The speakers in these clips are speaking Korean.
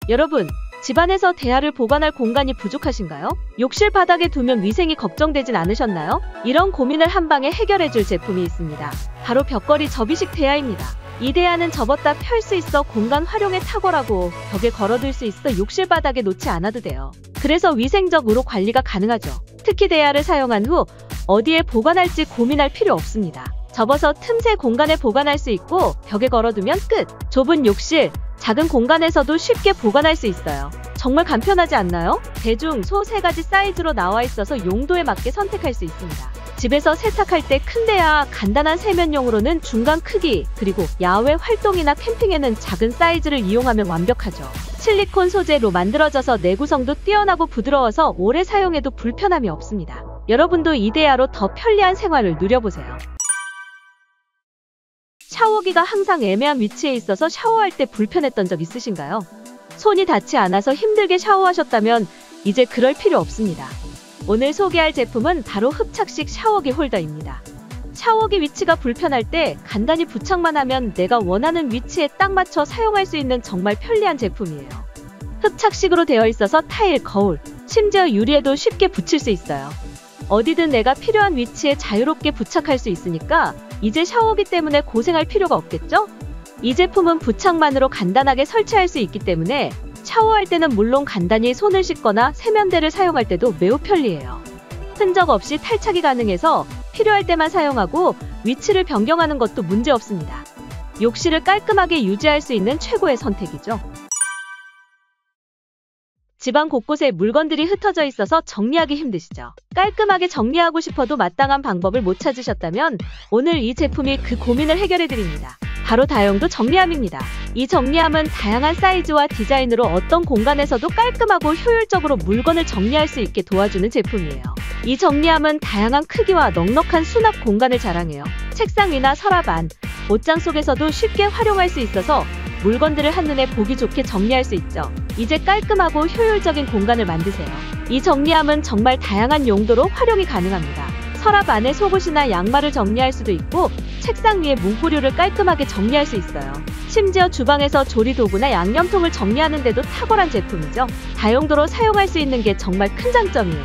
여러분, 집안에서 대야를 보관할 공간이 부족하신가요? 욕실 바닥에 두면 위생이 걱정되진 않으셨나요? 이런 고민을 한방에 해결해줄 제품이 있습니다. 바로 벽걸이 접이식 대야입니다. 이 대야는 접었다 펼 수 있어 공간 활용에 탁월하고 벽에 걸어둘 수 있어 욕실 바닥에 놓지 않아도 돼요. 그래서 위생적으로 관리가 가능하죠. 특히 대야를 사용한 후 어디에 보관할지 고민할 필요 없습니다. 접어서 틈새 공간에 보관할 수 있고 벽에 걸어두면 끝! 좁은 욕실, 작은 공간에서도 쉽게 보관할 수 있어요. 정말 간편하지 않나요? 대중, 소 3가지 사이즈로 나와 있어서 용도에 맞게 선택할 수 있습니다. 집에서 세탁할 때 큰 대야, 간단한 세면용으로는 중간 크기, 그리고 야외 활동이나 캠핑에는 작은 사이즈를 이용하면 완벽하죠. 실리콘 소재로 만들어져서 내구성도 뛰어나고 부드러워서 오래 사용해도 불편함이 없습니다. 여러분도 이 대야로 더 편리한 생활을 누려보세요. 샤워기가 항상 애매한 위치에 있어서 샤워할 때 불편했던 적 있으신가요? 손이 닿지 않아서 힘들게 샤워하셨다면 이제 그럴 필요 없습니다. 오늘 소개할 제품은 바로 흡착식 샤워기 홀더입니다. 샤워기 위치가 불편할 때 간단히 부착만 하면 내가 원하는 위치에 딱 맞춰 사용할 수 있는 정말 편리한 제품이에요. 흡착식으로 되어 있어서 타일, 거울, 심지어 유리에도 쉽게 붙일 수 있어요. 어디든 내가 필요한 위치에 자유롭게 부착할 수 있으니까 이제 샤워기 때문에 고생할 필요가 없겠죠? 이 제품은 부착만으로 간단하게 설치할 수 있기 때문에 샤워할 때는 물론 간단히 손을 씻거나 세면대를 사용할 때도 매우 편리해요. 흔적 없이 탈착이 가능해서 필요할 때만 사용하고 위치를 변경하는 것도 문제없습니다. 욕실을 깔끔하게 유지할 수 있는 최고의 선택이죠. 집안 곳곳에 물건들이 흩어져 있어서 정리하기 힘드시죠? 깔끔하게 정리하고 싶어도 마땅한 방법을 못 찾으셨다면 오늘 이 제품이 그 고민을 해결해드립니다. 바로 다용도 정리함입니다. 이 정리함은 다양한 사이즈와 디자인으로 어떤 공간에서도 깔끔하고 효율적으로 물건을 정리할 수 있게 도와주는 제품이에요. 이 정리함은 다양한 크기와 넉넉한 수납 공간을 자랑해요. 책상 위나 서랍 안, 옷장 속에서도 쉽게 활용할 수 있어서 물건들을 한눈에 보기 좋게 정리할 수 있죠. 이제 깔끔하고 효율적인 공간을 만드세요. 이 정리함은 정말 다양한 용도로 활용이 가능합니다. 서랍 안에 속옷이나 양말을 정리할 수도 있고 책상 위에 문구류를 깔끔하게 정리할 수 있어요. 심지어 주방에서 조리도구나 양념통을 정리하는 데도 탁월한 제품이죠. 다용도로 사용할 수 있는 게 정말 큰 장점이에요.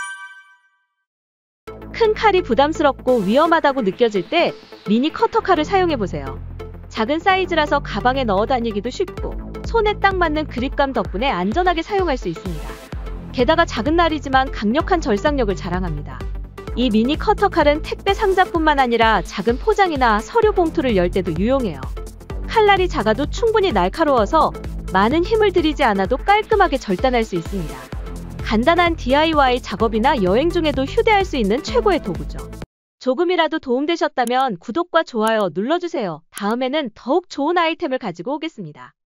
큰 칼이 부담스럽고 위험하다고 느껴질 때 미니 커터칼을 사용해보세요. 작은 사이즈라서 가방에 넣어 다니기도 쉽고 손에 딱 맞는 그립감 덕분에 안전하게 사용할 수 있습니다. 게다가 작은 날이지만 강력한 절삭력을 자랑합니다. 이 미니 커터칼은 택배 상자뿐만 아니라 작은 포장이나 서류 봉투를 열 때도 유용해요. 칼날이 작아도 충분히 날카로워서 많은 힘을 들이지 않아도 깔끔하게 절단할 수 있습니다. 간단한 DIY 작업이나 여행 중에도 휴대할 수 있는 최고의 도구죠. 조금이라도 도움되셨다면 구독과 좋아요 눌러주세요. 다음에는 더욱 좋은 아이템을 가지고 오겠습니다.